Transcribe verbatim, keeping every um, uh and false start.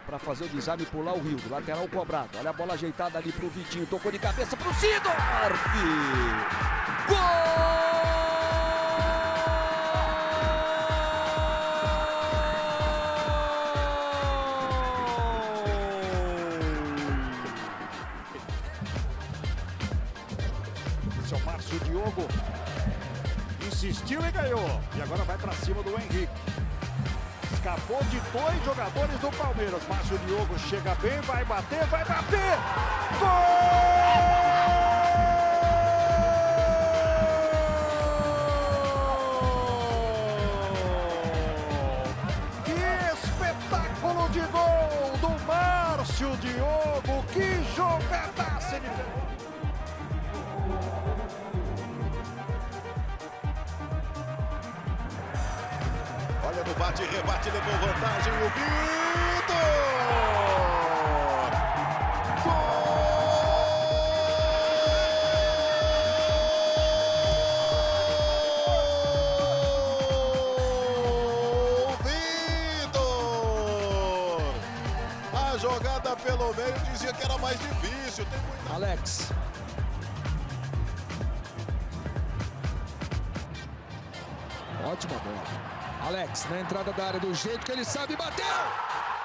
para fazer o desarme e pular o rio. Lateral cobrado. Olha a bola ajeitada ali pro Vitinho. Tocou de cabeça pro Sidorf. Gol! Seu Márcio Diogo insistiu e ganhou. E agora vai para cima do Henrique. Escapou de dois jogadores do Palmeiras. Márcio Diogo chega bem, vai bater, vai bater! Gol! Que espetáculo de gol do Márcio Diogo! Que jogadaça ele deu! Olha no bate e rebate, levou vantagem o Vitor! Gol! Vitor! A jogada pelo meio dizia que era mais difícil. Tem muita... Alex. Ótima bola. Alex, na entrada da área, do jeito que ele sabe, bateu!